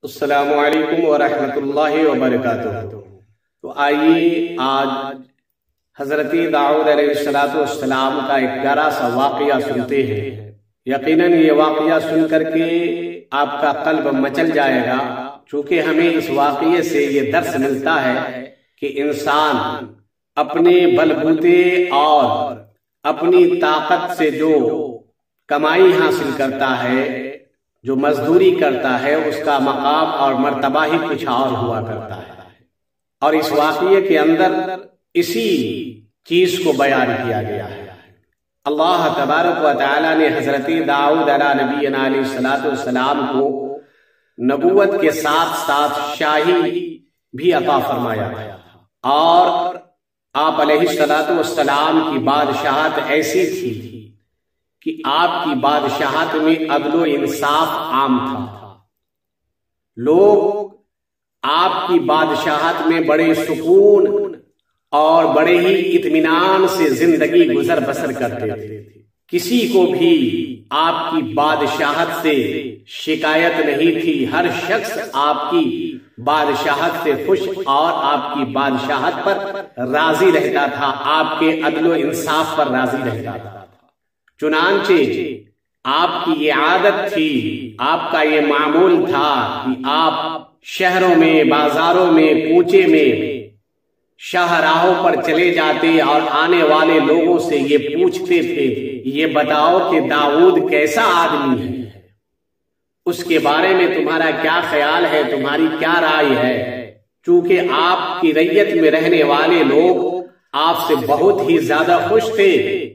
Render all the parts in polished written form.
السلام علیکم ورحمۃ اللہ وبرکاتہ۔ تو آئیے آج حضرت داؤد علیہ السلام کا ایک پیارا سا واقعہ سنتے ہیں۔ یقیناً یہ واقعہ سن کر کے آپ کا قلب مچل جائے گا، چونکہ ہمیں اس واقعے سے یہ درس ملتا ہے کہ انسان اپنے بلبوتے اور اپنی طاقت سے جو کمائی حاصل کرتا ہے، جو مزدوری کرتا ہے، اس کا مقام اور مرتبہ ہی کچھ اور ہوا کرتا ہے۔ اور اس واقعے کے اندر اسی چیز کو بیان کیا گیا ہے۔ اللہ تبارک و تعالی نے حضرت داؤد علیہ نبینا علیہ السلام کو نبوت کے ساتھ ساتھ شاہی بھی عطا فرمایا اور آپ علیہ السلام کی بادشاہت ایسی تھی کہ آپ کی بادشاہت میں عدل و انصاف عام تھا۔ لوگ آپ کی بادشاہت میں بڑے سکون اور بڑے ہی اطمینان سے زندگی گزر بسر کرتے تھے۔ کسی کو بھی آپ کی بادشاہت سے شکایت نہیں تھی۔ ہر شخص آپ کی بادشاہت سے خوش اور آپ کی بادشاہت پر راضی رہتا تھا، آپ کے عدل و انصاف پر راضی رہتا تھا۔ چنانچہ آپ کی یہ عادت تھی، آپ کا یہ معمول تھا کہ آپ شہروں میں، بازاروں میں، کوچے میں، شاہراہوں پر چلے جاتے اور آنے والے لوگوں سے یہ پوچھتے تھے، یہ بتاؤ کہ داؤد کیسا آدمی ہے، اس کے بارے میں تمہارا کیا خیال ہے، تمہاری کیا رائے ہے؟ چونکہ آپ کی رعیت میں رہنے والے لوگ آپ سے بہت ہی زیادہ خوش تھے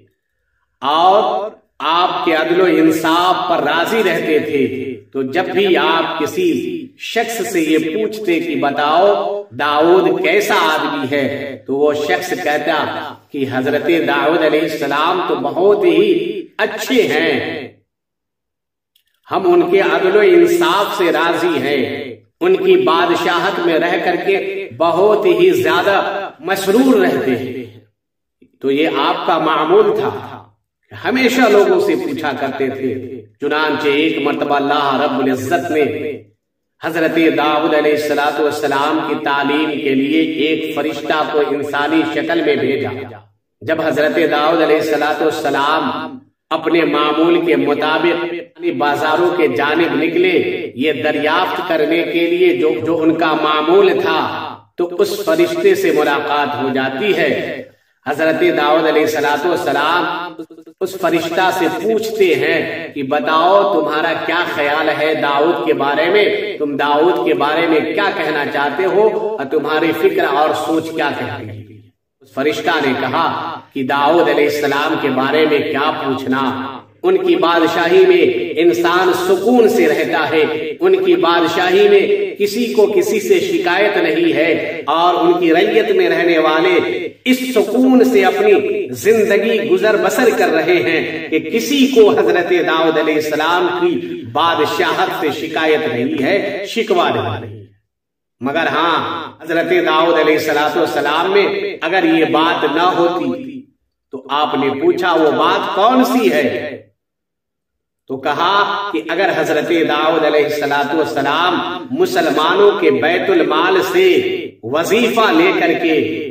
اور آپ کے عدل و انصاف پر راضی رہتے تھے۔ تو جب بھی آپ کسی شخص سے یہ پوچھتے کہ بتاؤ داؤد کیسا آدمی ہے، تو وہ شخص کہتا کہ حضرت داؤد علیہ السلام تو بہت ہی اچھے ہیں، ہم ان کے عدل و انصاف سے راضی ہیں، ان کی بادشاہت میں رہ کر کے بہت ہی زیادہ مسرور رہتے ہیں۔ تو یہ آپ کا معمول تھا، ہمیشہ لوگوں سے پوچھا کرتے تھے۔ چنانچہ ایک مرتبہ اللہ رب العزت نے حضرت داؤد علیہ السلام کی تعلیم کے لیے ایک فرشتہ کو انسانی شکل میں بھیجا۔ جب حضرت داؤد علیہ السلام اپنے معمول کے مطابق بازاروں کے جانب نکلے، یہ دریافت کرنے کے لیے جو ان کا معمول تھا، تو اس فرشتے سے ملاقات ہو جاتی ہے۔ حضرت داؤد علیہ السلام اس فرشتہ سے پوچھتے ہیں کہ بتاؤ تمہارا کیا خیال ہے داؤد کے بارے میں، تم داؤد کے بارے میں کیا کہنا چاہتے ہو اور تمہاری فکر اور سوچ کیا کہتی ہے؟ اس فرشتہ نے کہا کہ داؤد علیہ السلام کے بارے میں کیا پوچھنا، ان کی بادشاہی میں انسان سکون سے رہتا ہے، ان کی بادشاہی میں کسی کو کسی سے شکایت نہیں ہے اور ان کی رعیت میں رہنے والے اس سکون سے اپنی زندگی گزر بسر کر رہے ہیں کہ کسی کو حضرت داؤد علیہ السلام کی بادشاہت سے شکایت نہیں ہے، شکوہ نہیں۔ مگر ہاں، حضرت داؤد علیہ السلام میں اگر یہ بات نہ ہوتی تو آپ نے پوچھا وہ بات کون سی ہے؟ تو کہا کہ اگر حضرت داؤد علیہ السلام مسلمانوں کے بیت المال سے وظیفہ لے کر کے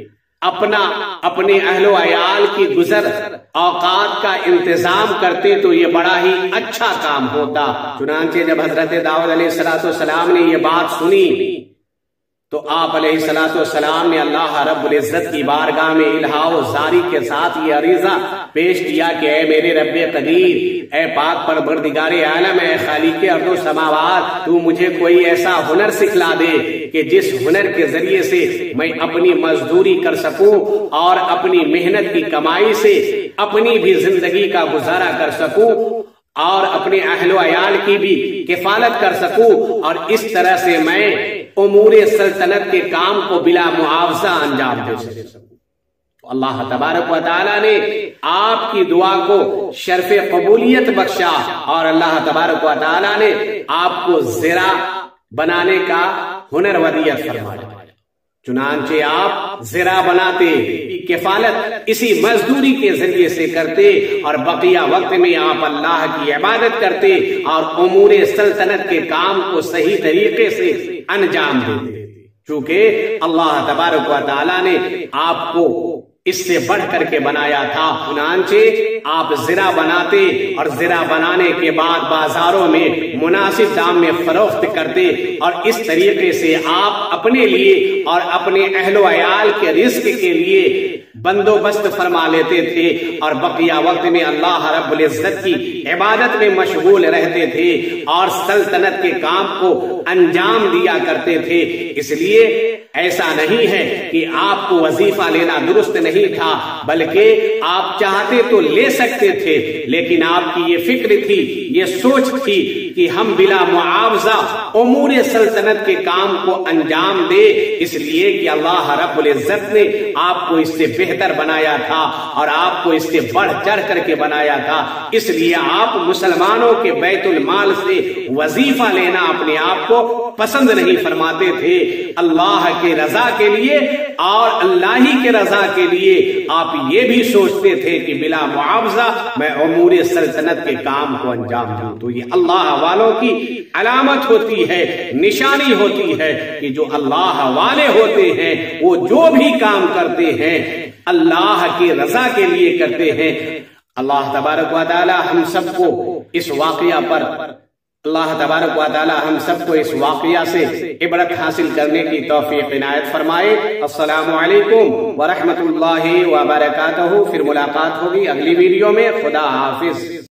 اپنے اہل و عیال کی گزر اوقات کا انتظام کرتے تو یہ بڑا ہی اچھا کام ہوتا۔ چنانچہ جب حضرت داؤد علیہ السلام نے یہ بات سنی تو آپ علیہ السلام نے اللہ رب العزت کی بارگاہ میں الہا و زاری کے ساتھ یہ عریضہ پیش کیا کہ اے میرے رب قدیر، اے پاک پروردگار عالم، اے خالق ارض و سماوات، تو مجھے کوئی ایسا ہنر سکھلا دے کہ جس ہنر کے ذریعے سے میں اپنی مزدوری کر سکوں اور اپنی محنت کی کمائی سے اپنی بھی زندگی کا گزارا کر سکوں اور اپنے اہل و عیال کی بھی کفالت کر سکوں، اور اس طرح سے میں امور سلطنت کے کام کو بلا معاوضہ انجام دے سکوں۔ اللہ تبارک و تعالی نے آپ کی دعا کو شرف قبولیت بخشا اور اللہ تبارک و تعالی نے آپ کو زرع بنانے کا ہنر ودیت فرمایا۔ چنانچہ آپ زرع بناتے، کفالت اسی مزدوری کے ذریعے سے کرتے، اور بقیہ وقت میں آپ اللہ کی عبادت کرتے اور امور سلطنت کے کام کو صحیح طریقے سے انجام دیتے، چونکہ اللہ تبارک و تعالی نے آپ کو اس سے بڑھ کر کے بنایا تھا۔ چنانچہ آپ زرع بناتے اور زرع بنانے کے بعد بازاروں میں مناسب دام میں فروخت کرتے، اور اس طریقے سے آپ اپنے لیے اور اپنے اہل و عیال کے رزق کے لیے بندوبست فرما لیتے تھے، اور بقیہ وقت میں اللہ رب العزت کی عبادت میں مشغول رہتے تھے اور سلطنت کے کام کو انجام دیا کرتے تھے۔ اس لیے ایسا نہیں ہے کہ آپ کو وظیفہ لینا درست نہیں تھا، بلکہ آپ چاہتے تو لے سکتے تھے، لیکن آپ کی یہ فکر تھی، یہ سوچ تھی کہ ہم بلا معاوضہ امور سلطنت کے کام کو انجام دے، اس لیے کہ اللہ رب العزت نے آپ کو اس سے بہتر بنایا تھا اور آپ کو اس سے بڑھ چڑھ کر کے بنایا تھا۔ اس لیے آپ مسلمانوں کے بیت المال سے وظیفہ لینا اپنے آپ کو پسند نہیں فرماتے تھے۔ اللہ کے رضا کے لیے اور اللہ ہی کے رضا کے لیے آپ یہ بھی سوچتے تھے کہ بلا معاوضہ میں امور سلطنت کے کام کو انجام دوں۔ تو یہ اللہ والوں کی علامت ہوتی ہے، نشانی ہوتی ہے کہ جو اللہ والے ہوتے ہیں وہ جو بھی کام کرتے ہیں اللہ کی رضا کے لیے کرتے ہیں۔ اللہ تبارک و تعالی ہم سب کو اس واقعہ پر ہم سب کو اس واقعہ سے عبرت حاصل کرنے کی توفیق عنایت فرمائے۔ السلام علیکم ورحمۃ اللہ وبرکاتہ۔ پھر ملاقات ہوگی اگلی ویڈیو میں۔ خدا حافظ۔